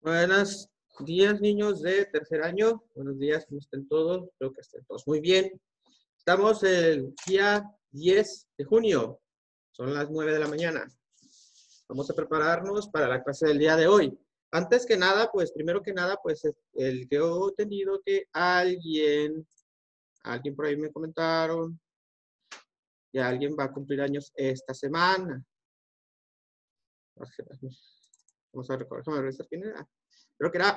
Buenos días, niños de tercer año. Buenos días, ¿cómo estén todos? Espero que estén todos muy bien. Estamos el día 10 de junio. Son las 9 de la mañana. Vamos a prepararnos para la clase del día de hoy. Antes que nada, pues, primero que nada, pues, el que he entendido que alguien por ahí me comentaron que alguien va a cumplir años esta semana. Vamos a recordar, déjame revisar quién era. Creo que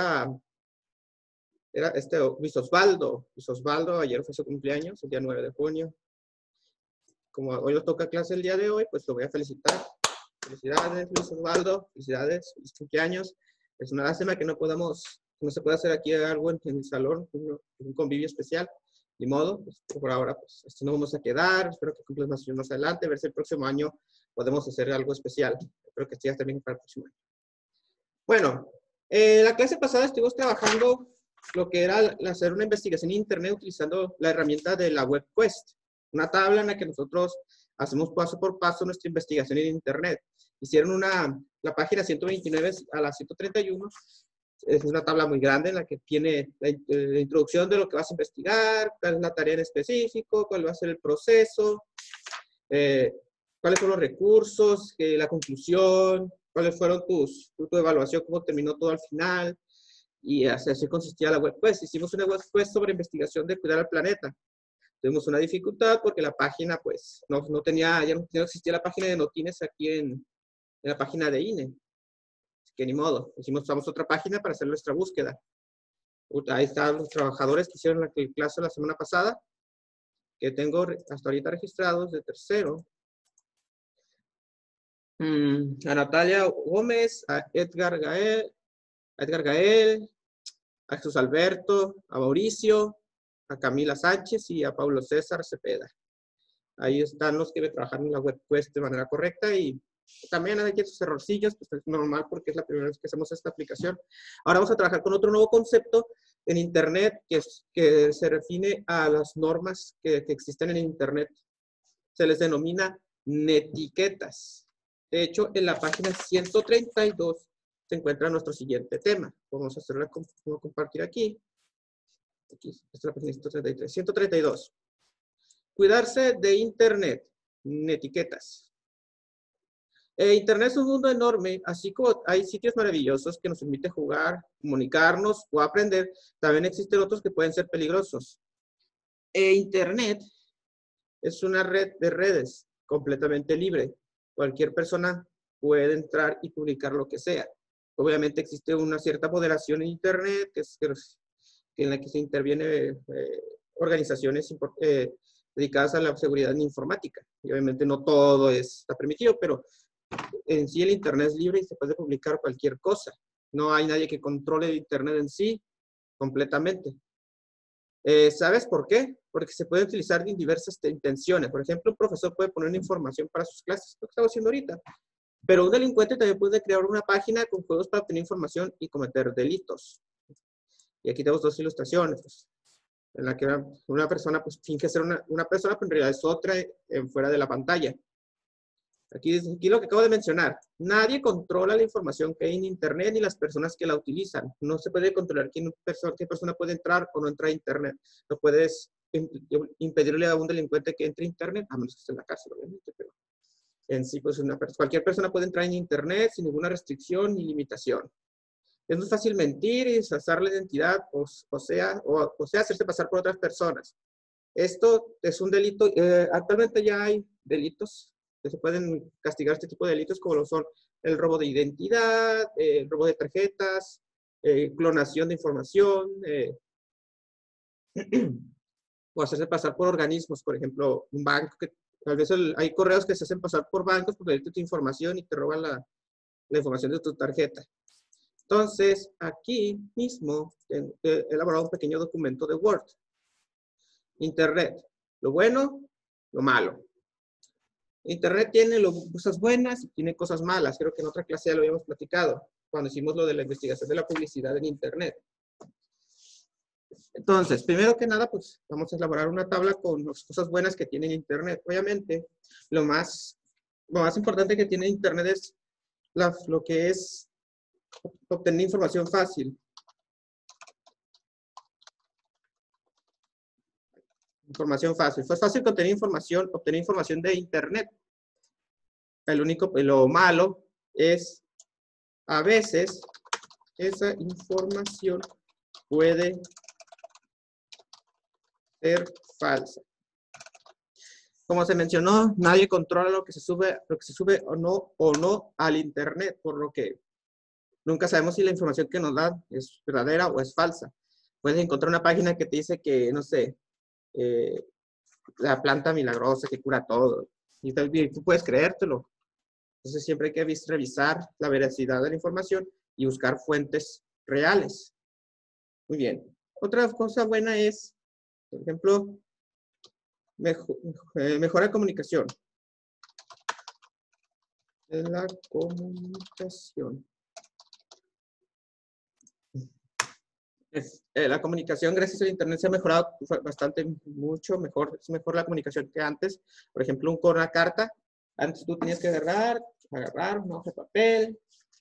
era Luis Osvaldo. Luis Osvaldo, ayer fue su cumpleaños, el día 9 de junio. Como hoy nos toca clase el día de hoy, pues lo voy a felicitar. Felicidades, Luis Osvaldo. Felicidades, feliz cumpleaños. Es una lástima que no se pueda hacer aquí algo en el salón, un convivio especial. Ni modo, pues, por ahora, pues, esto no vamos a quedar. Espero que cumplas más adelante. A ver si el próximo año podemos hacer algo especial. Espero que estés también para el próximo año. Bueno, la clase pasada estuvimos trabajando lo que era hacer una investigación en internet utilizando la herramienta de la WebQuest, una tabla en la que nosotros hacemos paso por paso nuestra investigación en internet. Hicieron la página 129 a la 131, es una tabla muy grande en la que tiene la introducción de lo que vas a investigar, cuál es la tarea en específico, cuál va a ser el proceso, cuáles son los recursos, la conclusión, cuáles fueron tu evaluación, cómo terminó todo al final. Y así consistía la WebQuest. Hicimos una WebQuest sobre investigación de cuidar al planeta. Tuvimos una dificultad porque la página, pues, ya no existía la página de Notines aquí en la página de INE. Así que ni modo. Usamos otra página para hacer nuestra búsqueda. Ahí están los trabajadores que hicieron la clase la semana pasada, que tengo hasta ahorita registrados de tercero. A Natalia Gómez, a Edgar Gael, a Jesús Alberto, a Mauricio, a Camila Sánchez y a Pablo César Cepeda. Ahí están los que trabajan en la WebQuest de manera correcta y también hay aquí esos errorcillos, pues es normal porque es la primera vez que hacemos esta aplicación. Ahora vamos a trabajar con otro nuevo concepto en Internet que se refiere a las normas que existen en Internet. Se les denomina netiquetas. De hecho, en la página 132 se encuentra nuestro siguiente tema. Vamos a hacerlo, vamos a compartir aquí. Esta es la página 133. 132. Cuidarse de Internet. Netiquetas. Internet es un mundo enorme, así como hay sitios maravillosos que nos permiten jugar, comunicarnos o aprender, también existen otros que pueden ser peligrosos. Internet es una red de redes completamente libre. Cualquier persona puede entrar y publicar lo que sea. Obviamente existe una cierta moderación en Internet, en la que se interviene organizaciones dedicadas a la seguridad informática. Y obviamente no todo está permitido, pero en sí el Internet es libre y se puede publicar cualquier cosa. No hay nadie que controle el Internet en sí completamente. ¿Sabes por qué? Porque se puede utilizar en diversas intenciones. Por ejemplo, un profesor puede poner información para sus clases, lo que estamos haciendo ahorita. Pero un delincuente también puede crear una página con juegos para obtener información y cometer delitos. Y aquí tenemos dos ilustraciones, pues, en la que una persona pues, finge ser una persona, pero en realidad es otra fuera de la pantalla. Aquí lo que acabo de mencionar. Nadie controla la información que hay en Internet ni las personas que la utilizan. No se puede controlar qué persona puede entrar o no entrar a Internet. No puedes impedirle a un delincuente que entre a Internet, a menos que esté en la cárcel, obviamente, pero en sí, pues cualquier persona puede entrar en Internet sin ninguna restricción ni limitación. Es muy fácil mentir y disfrazar la identidad, o sea, hacerse pasar por otras personas. Esto es un delito. Actualmente ya hay delitos que se pueden castigar este tipo de delitos, como lo son el robo de identidad, el robo de tarjetas, clonación de información, o hacerse pasar por organismos, por ejemplo, un banco, que tal vez hay correos que se hacen pasar por bancos por pedirte tu información y te roban la información de tu tarjeta. Entonces, aquí mismo he elaborado un pequeño documento de Word. Internet, lo bueno, lo malo. Internet tiene cosas buenas y tiene cosas malas. Creo que en otra clase ya lo habíamos platicado, cuando hicimos lo de la investigación de la publicidad en Internet. Entonces, primero que nada, pues vamos a elaborar una tabla con las cosas buenas que tiene Internet. Obviamente, lo más importante que tiene Internet es lo que es obtener información fácil. Información fácil. Fue fácil obtener información de Internet. Lo malo es, a veces, esa información puede ser falsa. Como se mencionó, nadie controla lo que se sube o no al Internet, por lo que nunca sabemos si la información que nos dan es verdadera o es falsa. Puedes encontrar una página que te dice que, no sé, la planta milagrosa que cura todo. Y tú puedes creértelo. Entonces siempre hay que revisar la veracidad de la información y buscar fuentes reales. Muy bien. Otra cosa buena es, por ejemplo, mejora comunicación. La comunicación. La comunicación gracias al Internet se ha mejorado bastante, mucho mejor. Es mejor la comunicación que antes. Por ejemplo, con una carta. Antes tú tenías que agarrar una hoja de papel,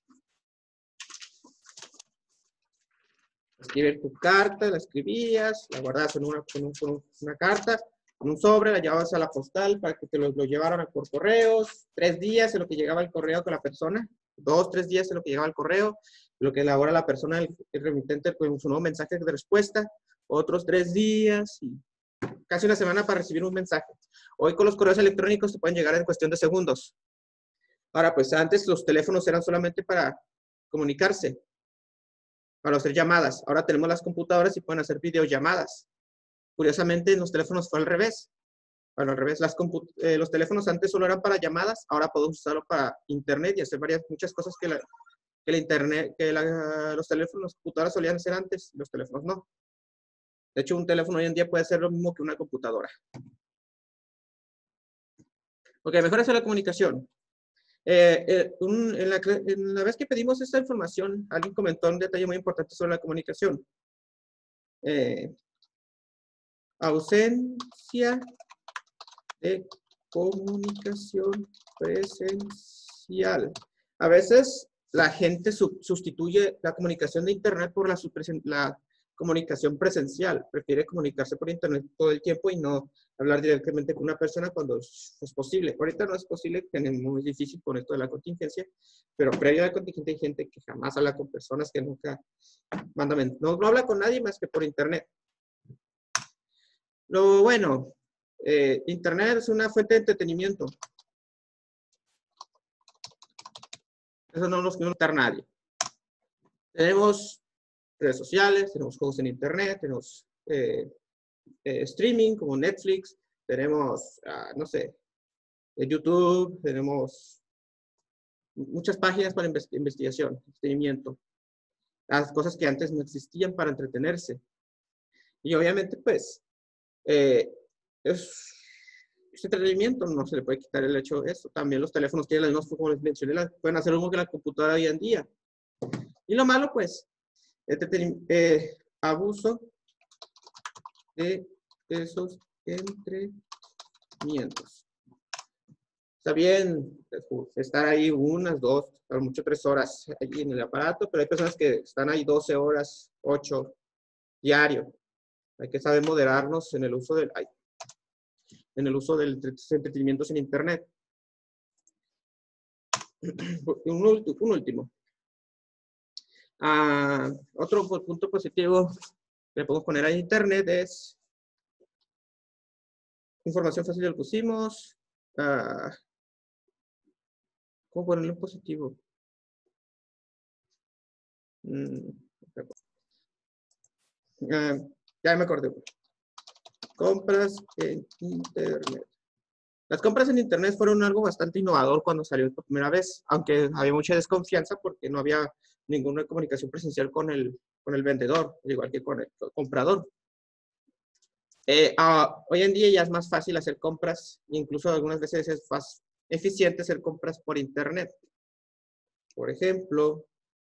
escribir tu carta, la escribías, la guardabas en una carta, en un sobre, la llevabas a la postal para que te lo llevaran por correos, 3 días en lo que llegaba el correo con la persona, 2, 3 días en lo que llegaba el correo, lo que elabora la persona, el remitente con su nuevo mensaje de respuesta, otros 3 días y casi una semana para recibir un mensaje. Hoy con los correos electrónicos te pueden llegar en cuestión de segundos. Ahora, pues antes los teléfonos eran solamente para comunicarse, para hacer llamadas. Ahora tenemos las computadoras y pueden hacer videollamadas. Curiosamente, en los teléfonos fue al revés. Bueno, al revés, los teléfonos antes solo eran para llamadas, ahora podemos usarlo para internet y hacer muchas cosas que los teléfonos, las computadoras solían hacer antes, los teléfonos no. De hecho, un teléfono hoy en día puede ser lo mismo que una computadora. Ok, mejora la comunicación. En la vez que pedimos esta información, alguien comentó un detalle muy importante sobre la comunicación. Ausencia de comunicación presencial. A veces la gente sustituye la comunicación de Internet por la comunicación presencial. Prefiere comunicarse por Internet todo el tiempo y no hablar directamente con una persona cuando es posible. Ahorita no es posible, es muy difícil con esto de la contingencia, pero previo a la contingencia hay gente que jamás habla con personas, que nunca no habla con nadie más que por Internet. Lo bueno, Internet es una fuente de entretenimiento. Eso no nos quiere notar nadie. Tenemos redes sociales, tenemos juegos en Internet, tenemos streaming como Netflix, tenemos, no sé, YouTube, tenemos muchas páginas para investigación, entretenimiento. Las cosas que antes no existían para entretenerse. Y obviamente, pues, es entretenimiento, no se le puede quitar el hecho de eso. También los teléfonos tienen las mismas, como les mencioné, pueden hacer lo mismo que la computadora hoy en día. Y lo malo, pues, abuso de esos entretenimientos. Está bien estar ahí 1, 2, a lo mucho 3 horas allí en el aparato, pero hay personas que están ahí 12 horas, 8 diario. Hay que saber moderarnos en el uso del entretenimientos en Internet. Un último. Otro punto positivo que podemos poner a Internet es información fácil, lo pusimos. ¿Cómo ponerlo en positivo? Ya me acordé. Compras en Internet. Las compras en Internet fueron algo bastante innovador cuando salió por primera vez, aunque había mucha desconfianza porque no había ninguna comunicación presencial con el vendedor, igual que con el comprador. Hoy en día ya es más fácil hacer compras, incluso algunas veces es más eficiente hacer compras por Internet. Por ejemplo,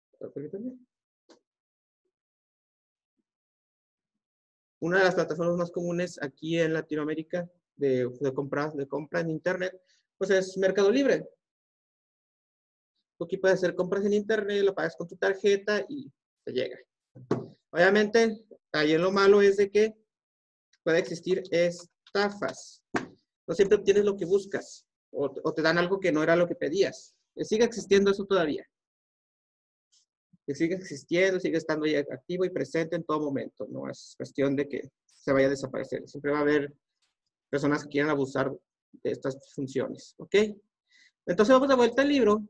una de las plataformas más comunes aquí en Latinoamérica de compra en Internet, pues es Mercado Libre. Tú aquí puedes hacer compras en internet, lo pagas con tu tarjeta y te llega. Obviamente, ahí en lo malo es de que puede existir estafas. No siempre obtienes lo que buscas o te dan algo que no era lo que pedías. Sigue existiendo eso todavía. Que sigue existiendo, sigue estando ahí activo y presente en todo momento. No es cuestión de que se vaya a desaparecer. Siempre va a haber personas que quieran abusar de estas funciones. ¿Ok? Entonces vamos de vuelta al libro.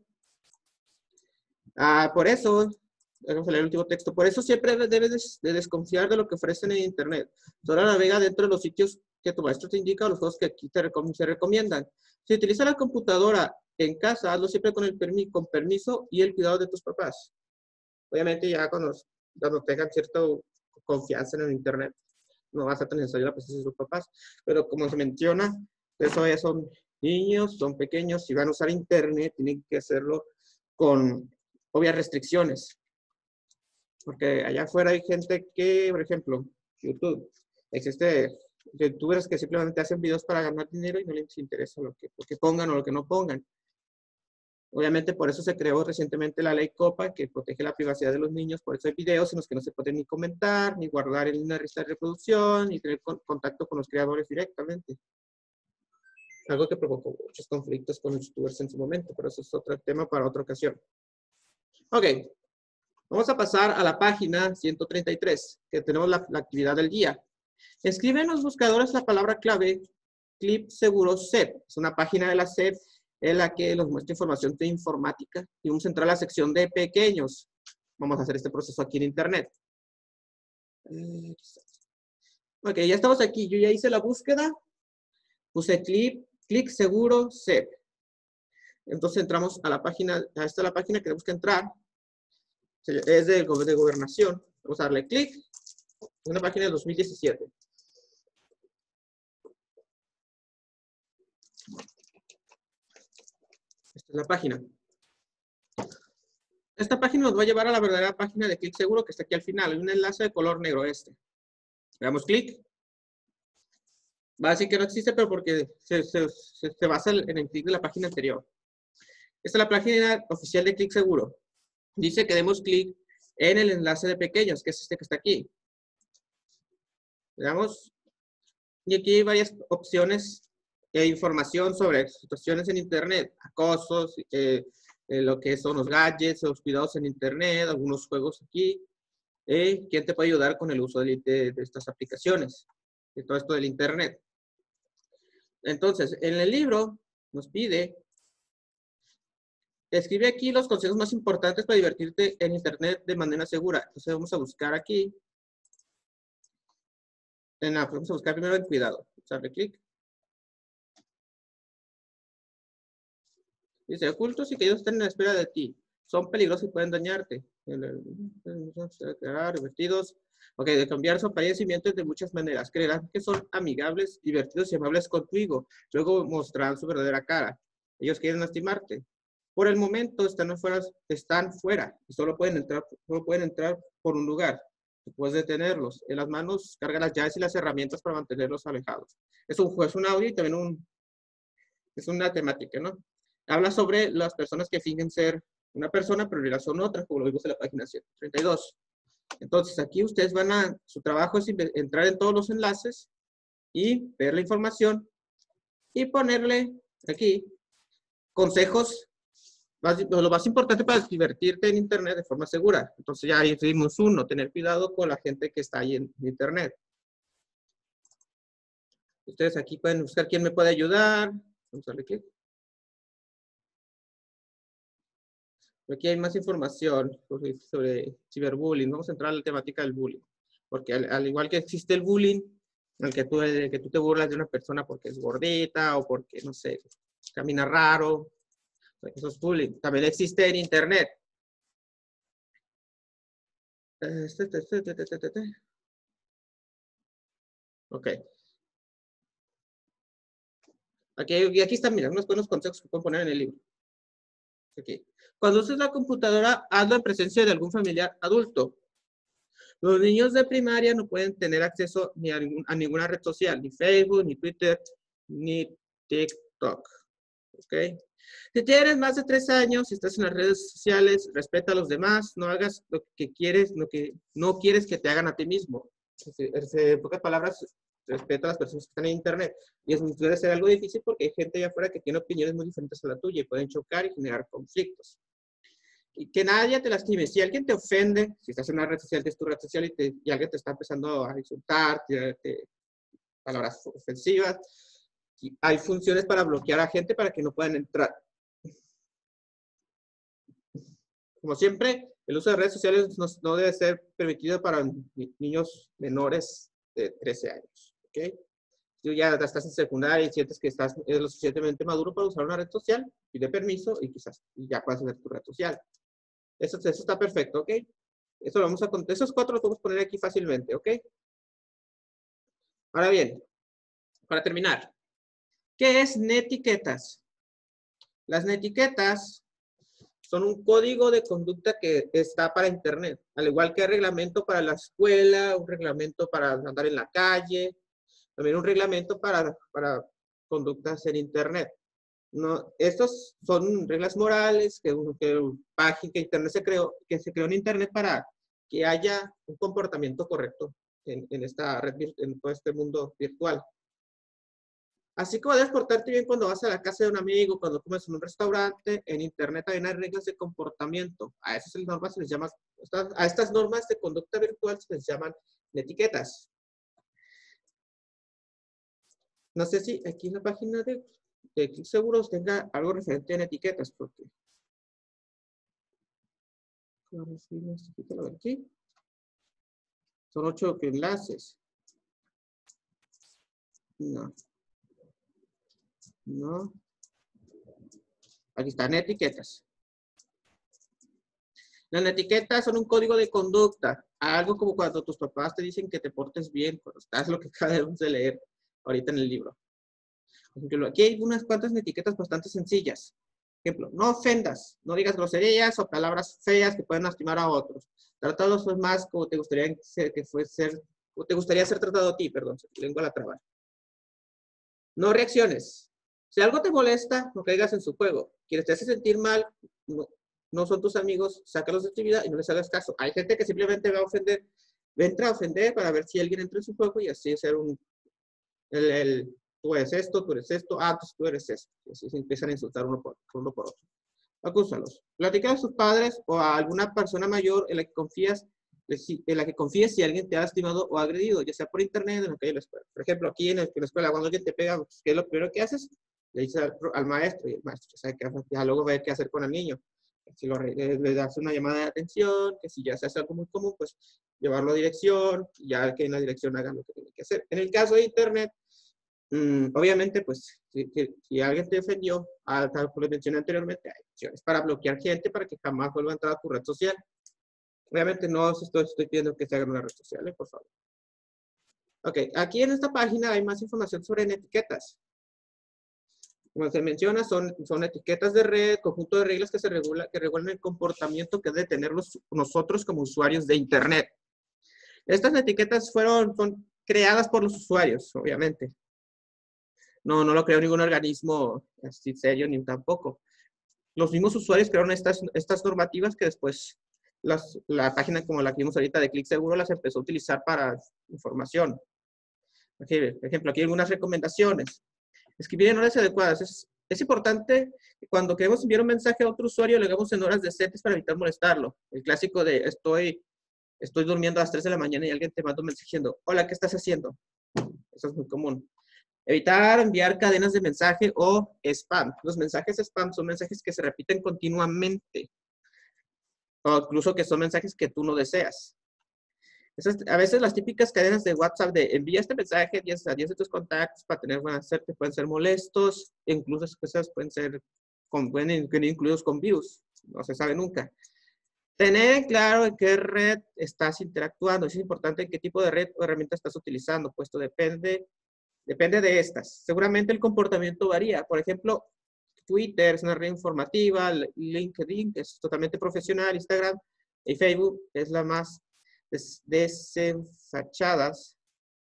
Por eso, vamos a leer el último texto. Por eso siempre debes de desconfiar de lo que ofrecen en internet. Solo navega dentro de los sitios que tu maestro te indica o los juegos que aquí se recomiendan. Si utilizas la computadora en casa, hazlo siempre con permiso y el cuidado de tus papás. Obviamente ya cuando tengan cierta confianza en el internet, no va a ser tan necesario la presencia de sus papás. Pero como se menciona, eso ya son niños, son pequeños, si van a usar internet, tienen que hacerlo con obvias restricciones. Porque allá afuera hay gente que, por ejemplo, YouTube, existe youtubers que simplemente hacen videos para ganar dinero y no les interesa lo que pongan o lo que no pongan. Obviamente por eso se creó recientemente la ley COPPA, que protege la privacidad de los niños. Por eso hay videos en los que no se pueden ni comentar, ni guardar en una lista de reproducción, ni tener contacto con los creadores directamente. Algo que provocó muchos conflictos con los youtubers en su momento, pero eso es otro tema para otra ocasión. Ok, vamos a pasar a la página 133, que tenemos la actividad del día. Escribe en los buscadores la palabra clave Clip Seguro SEP. Es una página de la SEP en la que nos muestra información de informática y vamos a entrar a la sección de pequeños. Vamos a hacer este proceso aquí en internet. Ok, ya estamos aquí. Yo ya hice la búsqueda. Puse clic seguro SEP. Entonces entramos a la página, esta es la página que tenemos que entrar. Es de gobernación. Vamos a darle clic. Es una página de 2017. Esta es la página. Esta página nos va a llevar a la verdadera página de Clic Seguro que está aquí al final. Hay un enlace de color negro este. Le damos clic. Va a decir que no existe, pero porque se basa en el clic de la página anterior. Esta es la página oficial de Clic Seguro. Dice que demos clic en el enlace de pequeños, que es este que está aquí. Le damos. Y aquí hay varias opciones e información sobre situaciones en internet, acosos, lo que son los gadgets, los cuidados en internet, algunos juegos aquí. ¿Quién te puede ayudar con el uso de estas aplicaciones? De todo esto del internet. Entonces, en el libro nos pide, escribe aquí los consejos más importantes para divertirte en internet de manera segura. Entonces vamos a buscar aquí. Vamos a buscar primero el cuidado. Vamos a darle clic. Dice, ocultos y caídos están en la espera de ti. Son peligrosos y pueden dañarte. Divertidos. Ok, de cambiar su apariencia y mientes de muchas maneras. Creerán que son amigables, divertidos y amables contigo. Luego mostrarán su verdadera cara. Ellos quieren lastimarte. Por el momento están fuera y solo pueden entrar por un lugar. Tú puedes detenerlos. En las manos carga las llaves y las herramientas para mantenerlos alejados. Es un audio y también es una temática, ¿no? Habla sobre las personas que fingen ser una persona, pero en realidad son otras, como lo vimos en la página 132. Entonces, aquí ustedes su trabajo es entrar en todos los enlaces y ver la información y ponerle aquí consejos, lo más importante para divertirte en internet de forma segura. Entonces, ya ahí vimos uno, tener cuidado con la gente que está ahí en internet. Ustedes aquí pueden buscar quién me puede ayudar. Vamos a darle clic. Aquí hay más información sobre ciberbullying. Vamos a entrar a la temática del bullying. Porque al igual que existe el bullying, en el que tú te burlas de una persona porque es gordita o porque, no sé, camina raro. Eso es bullying. También existe en internet. Ok. Aquí están, mira, unos buenos consejos que pueden poner en el libro. Aquí. Cuando uses la computadora, hazlo en presencia de algún familiar adulto. Los niños de primaria no pueden tener acceso ni a ninguna red social, ni Facebook, ni Twitter, ni TikTok. ¿Ok? Si tienes más de 3 años, si estás en las redes sociales, respeta a los demás, no hagas lo que quieres, lo que no quieres que te hagan a ti mismo. En pocas palabras, respeta a las personas que están en internet. Y eso puede ser algo difícil porque hay gente allá afuera que tiene opiniones muy diferentes a la tuya y pueden chocar y generar conflictos. Y que nadie te lastime. Si alguien te ofende, si estás en una red social, es tu red social y alguien te está empezando a insultar, tirarte palabras ofensivas, y hay funciones para bloquear a gente para que no puedan entrar. Como siempre, el uso de redes sociales no debe ser permitido para niños menores de 13 años. ¿Ok? Tú ya estás en secundaria y sientes que estás lo suficientemente maduro para usar una red social, pide permiso y quizás ya puedas hacer tu red social. Eso está perfecto, ¿ok? Eso lo vamos a contar. Esos 4 los podemos poner aquí fácilmente, ¿ok? Ahora bien, para terminar, ¿qué es netiquetas? Las netiquetas son un código de conducta que está para Internet, al igual que el reglamento para la escuela, un reglamento para andar en la calle, también un reglamento para conductas en Internet. No, estos son reglas morales que Internet que se creó en Internet para que haya un comportamiento correcto en esta red, en todo este mundo virtual. Así como debes portarte bien cuando vas a la casa de un amigo, cuando comes en un restaurante, en Internet también hay reglas de comportamiento. A esas normas se les llama, a estas normas de conducta virtual se les llaman etiquetas. No sé si aquí en la página de Click Seguros tenga algo referente en etiquetas, porque aquí son 8 enlaces. No. No. Aquí están etiquetas. Las etiquetas son un código de conducta. Algo como cuando tus papás te dicen que te portes bien, cuando estás lo que acabamos de leer ahorita en el libro. Por ejemplo, aquí hay unas cuantas etiquetas bastante sencillas. Por ejemplo, no ofendas, no digas groserías o palabras feas que pueden lastimar a otros. Trátalos más como te gustaría ser tratado a ti, perdón, lengua a la traba. No reacciones. Si algo te molesta, no caigas en su juego. Quienes te hace sentir mal, no son tus amigos, sácalos de tu vida y no les hagas caso. Hay gente que simplemente va a ofender, entra a ofender para ver si alguien entra en su juego y así ser tú eres esto, entonces tú eres esto. Y así se empiezan a insultar uno por otro. Acúsalos. Platica a sus padres o a alguna persona mayor en la que confíes si alguien te ha lastimado o agredido, ya sea por internet o en la calle de la escuela. Por ejemplo, aquí en la escuela, cuando alguien te pega, ¿qué es lo primero que haces? Le dices al maestro, y el maestro sabe que ya luego va a ver qué hacer con el niño. Si le das una llamada de atención, que si ya se hace algo muy común, pues llevarlo a dirección, ya que en la dirección hagan lo que tiene que hacer. En el caso de internet, obviamente, pues, si alguien te ofendió, como les mencioné anteriormente, hay opciones para bloquear gente para que jamás vuelva a entrar a tu red social. Obviamente no estoy pidiendo que se hagan una red social, por favor. Ok, aquí en esta página hay más información sobre etiquetas. Como se menciona, son etiquetas de red, conjunto de reglas que regulan el comportamiento que debe tener nosotros como usuarios de Internet. Estas etiquetas son creadas por los usuarios, obviamente. No lo creó ningún organismo así serio, ni tampoco. Los mismos usuarios crearon estas normativas que después la página como la que vimos ahorita de Click Seguro las empezó a utilizar para información. Por ejemplo, aquí hay algunas recomendaciones. Escribir en horas adecuadas. Es importante que cuando queremos enviar un mensaje a otro usuario, lo hagamos en horas decentes para evitar molestarlo. El clásico de estoy durmiendo a las 3 de la mañana y alguien te manda un mensaje diciendo, hola, ¿qué estás haciendo? Eso es muy común. Evitar enviar cadenas de mensaje o spam. Los mensajes spam son mensajes que se repiten continuamente. O incluso que son mensajes que tú no deseas. A veces las típicas cadenas de WhatsApp de envía este mensaje a 10 de tus contactos para tener buena suerte pueden ser molestos, incluso esas cosas pueden ir incluidos con views, no se sabe nunca. Tener claro en qué red estás interactuando, es importante en qué tipo de red o herramienta estás utilizando, pues esto depende de estas. Seguramente el comportamiento varía, por ejemplo, Twitter es una red informativa, LinkedIn es totalmente profesional, Instagram y Facebook es la más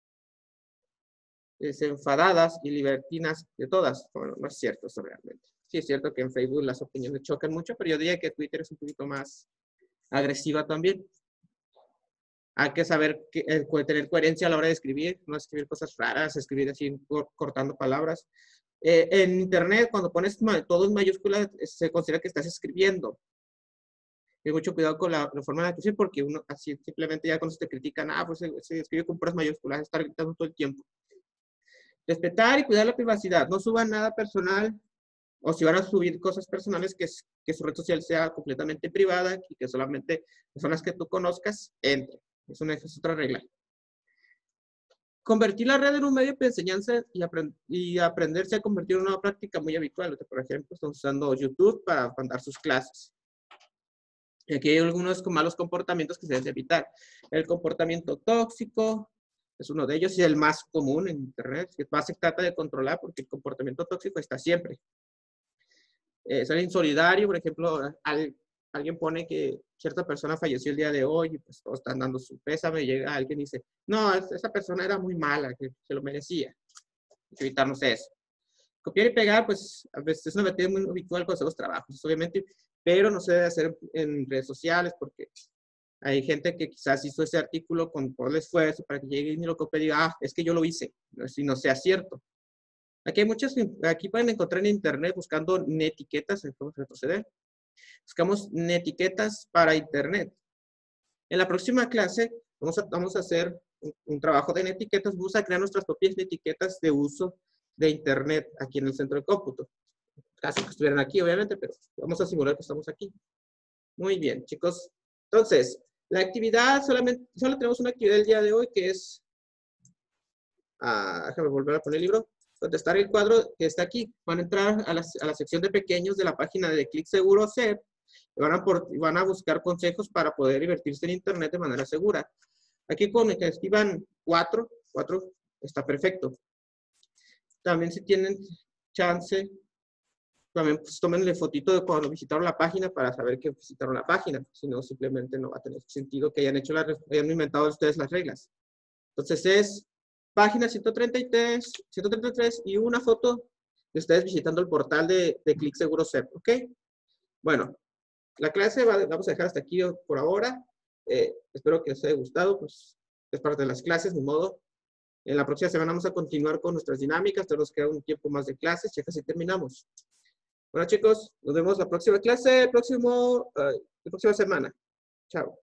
desenfadadas y libertinas de todas. Bueno, no es cierto eso realmente. Sí, es cierto que en Facebook las opiniones chocan mucho, pero yo diría que Twitter es un poquito más agresiva también. Hay que saber tener coherencia a la hora de escribir, no escribir cosas raras, escribir así cortando palabras. En Internet, cuando pones todo en mayúsculas, se considera que estás escribiendo. Ten mucho cuidado con la forma de escribir, porque uno así simplemente ya cuando se te critican, pues se escribe con puras mayúsculas, estar gritando todo el tiempo. Respetar y cuidar la privacidad. No suban nada personal, o si van a subir cosas personales, que su red social sea completamente privada y que solamente personas que tú conozcas entren. Es otra regla. Convertir la red en un medio de enseñanza y aprenderse a convertir en una práctica muy habitual. Por ejemplo, estamos usando YouTube para mandar sus clases. Y aquí hay algunos malos comportamientos que se deben evitar. El comportamiento tóxico es uno de ellos y el más común en Internet, que más se trata de controlar porque el comportamiento tóxico está siempre. Ser insolidario, por ejemplo, alguien pone que cierta persona falleció el día de hoy y pues todos están dando su pésame, llega alguien y dice, no, esa persona era muy mala, que se lo merecía. Hay que evitarnos eso. Copiar y pegar, pues a veces es una metida muy habitual cuando hacemos trabajos, obviamente, pero no se debe hacer en redes sociales porque hay gente que quizás hizo ese artículo con todo el esfuerzo para que llegue y lo copie y diga, es que yo lo hice, si no sea cierto. Aquí pueden encontrar en internet buscando netiquetas, vamos a retroceder. Buscamos netiquetas para internet. En la próxima clase vamos a hacer un trabajo de netiquetas, vamos a crear nuestras propias netiquetas de uso de internet aquí en el centro de cómputo. Caso que estuvieran aquí, obviamente, pero vamos a simular que estamos aquí. Muy bien, chicos. Entonces, la actividad, solo tenemos una actividad el día de hoy que es, déjame volver a poner el libro, contestar el cuadro que está aquí. Van a entrar a la sección de pequeños de la página de Clic Seguro CEP y van a buscar consejos para poder divertirse en internet de manera segura. Aquí con el que escriban 4 está perfecto. También si tienen chance, también pues, tómenle fotito de cuando visitaron la página para saber que visitaron la página. Si no, simplemente no va a tener sentido que hayan inventado ustedes las reglas. Entonces es página 133 y una foto de ustedes visitando el portal de Clic Seguro CEP, ¿ok? Bueno, la clase vamos a dejar hasta aquí por ahora. Espero que les haya gustado, pues es parte de las clases, ni modo. En la próxima semana vamos a continuar con nuestras dinámicas, nos queda un tiempo más de clases, ya casi terminamos. Bueno chicos, nos vemos la próxima clase, la próxima semana. Chao.